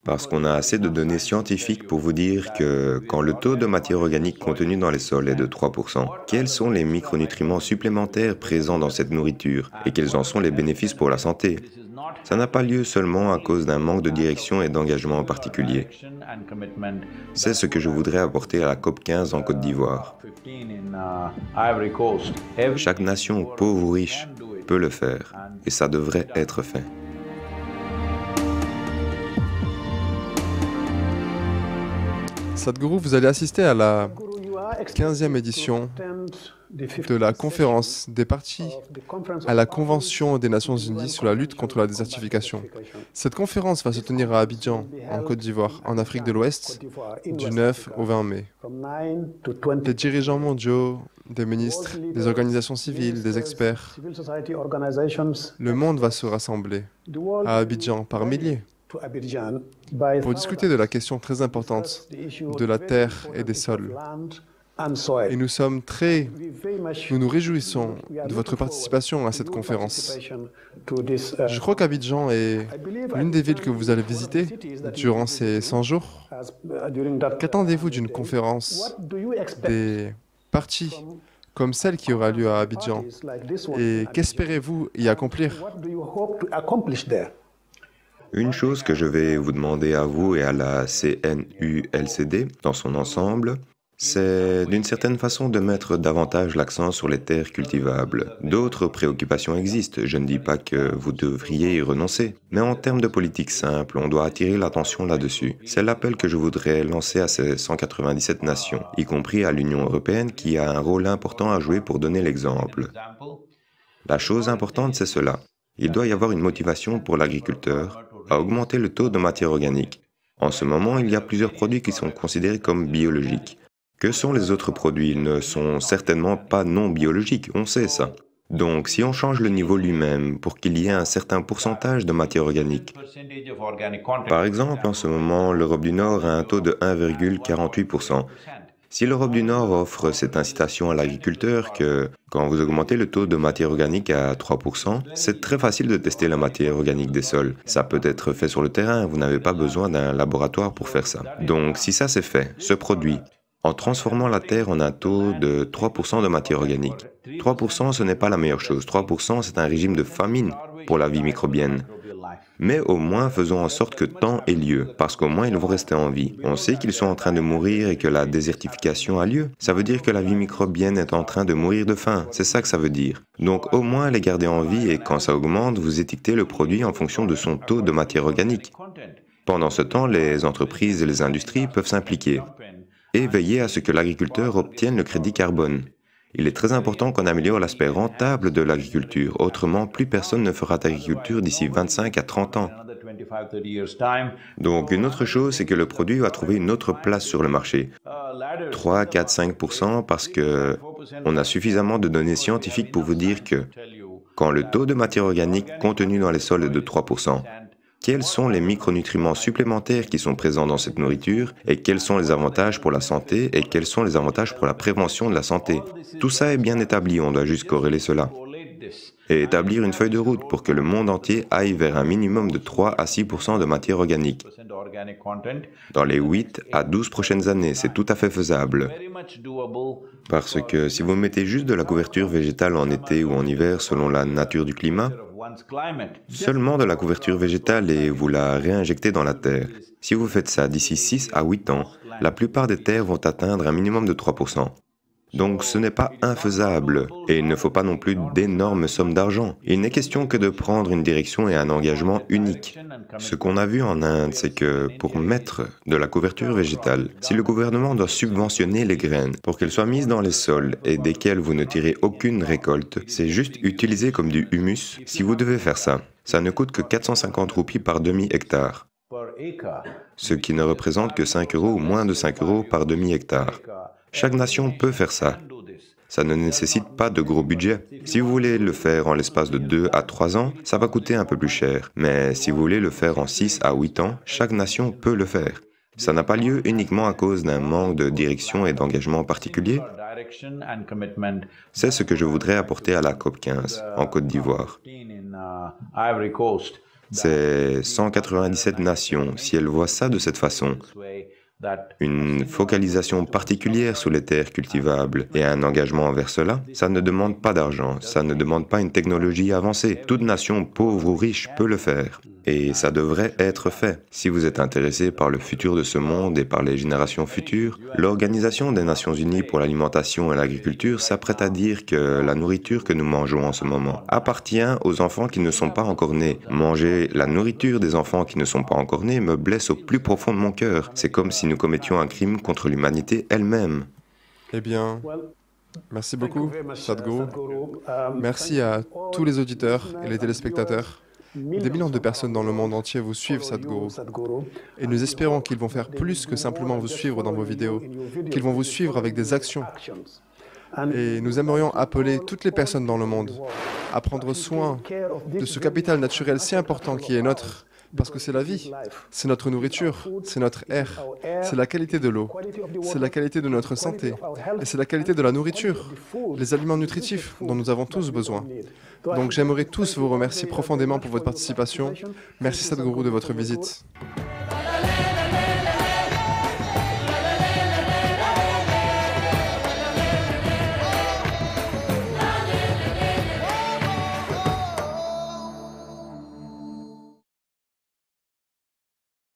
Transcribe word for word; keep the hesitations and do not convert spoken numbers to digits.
Parce qu'on a assez de données scientifiques pour vous dire que quand le taux de matière organique contenu dans les sols est de trois pour cent, quels sont les micronutriments supplémentaires présents dans cette nourriture et quels en sont les bénéfices pour la santé? Ça n'a pas lieu seulement à cause d'un manque de direction et d'engagement en particulier. C'est ce que je voudrais apporter à la COP quinze en Côte d'Ivoire. Chaque nation, pauvre ou riche, peut le faire, et ça devrait être fait. Sadhguru, vous allez assister à la quinzième édition de la conférence des parties à la Convention des Nations Unies sur la lutte contre la désertification. Cette conférence va se tenir à Abidjan, en Côte d'Ivoire, en Afrique de l'Ouest, du neuf au vingt mai. Des dirigeants mondiaux, des ministres, des organisations civiles, des experts, le monde va se rassembler à Abidjan par milliers pour discuter de la question très importante de la terre et des sols. Et nous sommes très, nous nous réjouissons de votre participation à cette conférence. Je crois qu'Abidjan est l'une des villes que vous allez visiter durant ces cent jours. Qu'attendez-vous d'une conférence des parties comme celle qui aura lieu à Abidjan? Et qu'espérez-vous y accomplir? Une chose que je vais vous demander à vous et à la C N U L C D dans son ensemble, c'est d'une certaine façon de mettre davantage l'accent sur les terres cultivables. D'autres préoccupations existent, je ne dis pas que vous devriez y renoncer, mais en termes de politique simple, on doit attirer l'attention là-dessus. C'est l'appel que je voudrais lancer à ces cent quatre-vingt-dix-sept nations, y compris à l'Union européenne qui a un rôle important à jouer pour donner l'exemple. La chose importante, c'est cela. Il doit y avoir une motivation pour l'agriculteur à augmenter le taux de matière organique. En ce moment, il y a plusieurs produits qui sont considérés comme biologiques. Que sont les autres produits? Ils ne sont certainement pas non biologiques, on sait ça. Donc, si on change le niveau lui-même pour qu'il y ait un certain pourcentage de matière organique, par exemple, en ce moment, l'Europe du Nord a un taux de un virgule quarante-huit pour cent. Si l'Europe du Nord offre cette incitation à l'agriculteur que, quand vous augmentez le taux de matière organique à trois pour cent, c'est très facile de tester la matière organique des sols. Ça peut être fait sur le terrain, vous n'avez pas besoin d'un laboratoire pour faire ça. Donc, si ça c'est fait, ce produit, en transformant la terre en un taux de trois pour cent de matière organique. trois pour cent, ce n'est pas la meilleure chose. trois pour cent, c'est un régime de famine pour la vie microbienne. Mais au moins, faisons en sorte que tant ait lieu, parce qu'au moins ils vont rester en vie. On sait qu'ils sont en train de mourir et que la désertification a lieu. Ça veut dire que la vie microbienne est en train de mourir de faim, c'est ça que ça veut dire. Donc au moins les garder en vie et quand ça augmente, vous étiquetez le produit en fonction de son taux de matière organique. Pendant ce temps, les entreprises et les industries peuvent s'impliquer et veiller à ce que l'agriculteur obtienne le crédit carbone. Il est très important qu'on améliore l'aspect rentable de l'agriculture, autrement plus personne ne fera d'agriculture d'ici vingt-cinq à trente ans. Donc une autre chose, c'est que le produit va trouver une autre place sur le marché. trois, quatre, cinq pour cent parce que on a suffisamment de données scientifiques pour vous dire que quand le taux de matière organique contenu dans les sols est de trois pour cent, quels sont les micronutriments supplémentaires qui sont présents dans cette nourriture et quels sont les avantages pour la santé et quels sont les avantages pour la prévention de la santé. Tout ça est bien établi, on doit juste corréler cela. Et établir une feuille de route pour que le monde entier aille vers un minimum de trois à six pour cent de matière organique. Dans les huit à douze prochaines années, c'est tout à fait faisable. Parce que si vous mettez juste de la couverture végétale en été ou en hiver selon la nature du climat, seulement de la couverture végétale et vous la réinjectez dans la terre. Si vous faites ça d'ici six à huit ans, la plupart des terres vont atteindre un minimum de trois pour cent. Donc ce n'est pas infaisable, et il ne faut pas non plus d'énormes sommes d'argent. Il n'est question que de prendre une direction et un engagement unique. Ce qu'on a vu en Inde, c'est que pour mettre de la couverture végétale, si le gouvernement doit subventionner les graines pour qu'elles soient mises dans les sols et desquelles vous ne tirez aucune récolte, c'est juste utilisé comme du humus. Si vous devez faire ça, ça ne coûte que quatre cent cinquante roupies par demi-hectare, ce qui ne représente que cinq euros ou moins de cinq euros par demi-hectare. Chaque nation peut faire ça. Ça ne nécessite pas de gros budget. Si vous voulez le faire en l'espace de deux à trois ans, ça va coûter un peu plus cher. Mais si vous voulez le faire en six à huit ans, chaque nation peut le faire. Ça n'a pas lieu uniquement à cause d'un manque de direction et d'engagement particulier. C'est ce que je voudrais apporter à la COP quinze en Côte d'Ivoire. C'est cent quatre-vingt-dix-sept nations. Si elles voient ça de cette façon, une focalisation particulière sur les terres cultivables et un engagement envers cela, ça ne demande pas d'argent, ça ne demande pas une technologie avancée. Toute nation, pauvre ou riche, peut le faire. Et ça devrait être fait. Si vous êtes intéressé par le futur de ce monde et par les générations futures, l'Organisation des Nations Unies pour l'alimentation et l'agriculture s'apprête à dire que la nourriture que nous mangeons en ce moment appartient aux enfants qui ne sont pas encore nés. Manger la nourriture des enfants qui ne sont pas encore nés me blesse au plus profond de mon cœur. C'est comme si nous commettions un crime contre l'humanité elle-même. Eh bien, merci beaucoup, Sadhguru. Merci à tous les auditeurs et les téléspectateurs. Des millions de personnes dans le monde entier vous suivent, Sadhguru. Et nous espérons qu'ils vont faire plus que simplement vous suivre dans vos vidéos, qu'ils vont vous suivre avec des actions. Et nous aimerions appeler toutes les personnes dans le monde à prendre soin de ce capital naturel si important qui est notre, parce que c'est la vie, c'est notre nourriture, c'est notre air, c'est la qualité de l'eau, c'est la qualité de notre santé, et c'est la qualité de la nourriture, les aliments nutritifs dont nous avons tous besoin. Donc j'aimerais tous vous remercier profondément pour votre participation. Merci Sadhguru de votre visite.